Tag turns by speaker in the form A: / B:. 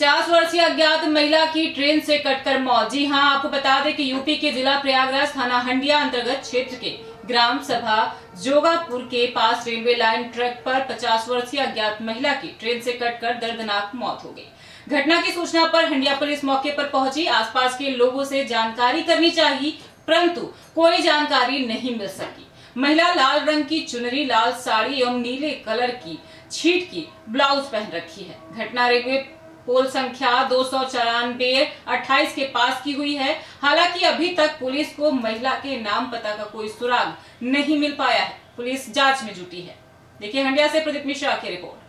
A: 50 वर्षीय अज्ञात महिला की ट्रेन से कटकर मौत। जी हां, आपको बता दें कि यूपी के जिला प्रयागराज थाना हंडिया अंतर्गत क्षेत्र के ग्राम सभा जोगापुर के पास रेलवे लाइन ट्रैक पर 50 वर्षीय अज्ञात महिला की ट्रेन से कटकर दर्दनाक मौत हो गई। घटना की सूचना पर हंडिया पुलिस मौके पर पहुंची। आसपास के लोगों से जानकारी करनी चाहिए, परंतु कोई जानकारी नहीं मिल सकी। महिला लाल रंग की चुनरी, लाल साड़ी एवं नीले कलर की छीट की ब्लाउज पहन रखी है। घटना रेलवे पोल संख्या 294/28 के पास की हुई है। हालांकि अभी तक पुलिस को महिला के नाम पता का कोई सुराग नहीं मिल पाया है। पुलिस जांच में जुटी है। देखिए हंडिया से प्रदीप मिश्रा की रिपोर्ट।